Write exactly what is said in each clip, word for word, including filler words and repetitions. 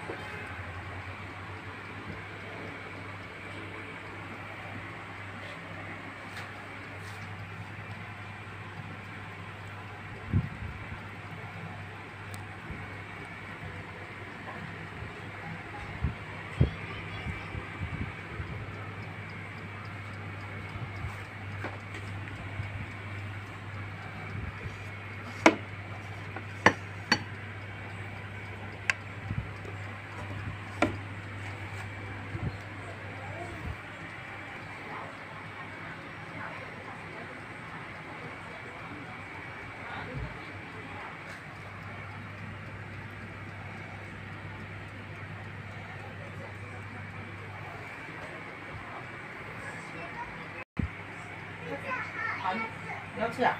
你要吃啊？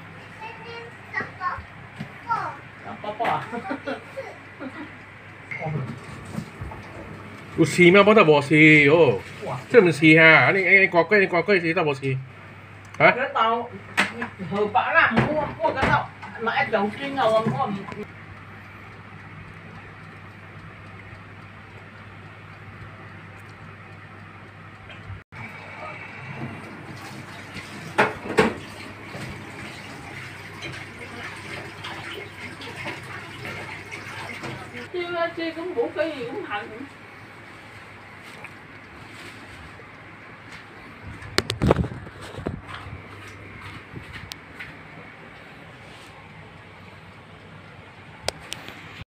当宝宝啊？ 有饲咩？我都無飼哦，即唔飼哈？你你乖乖你乖乖飼都無飼， 嚇？cái tàu hồi bả làm mua mua cái tàu mà em đầu tiên rồi mua chứ chứ cũng vũ khí gì cũng thành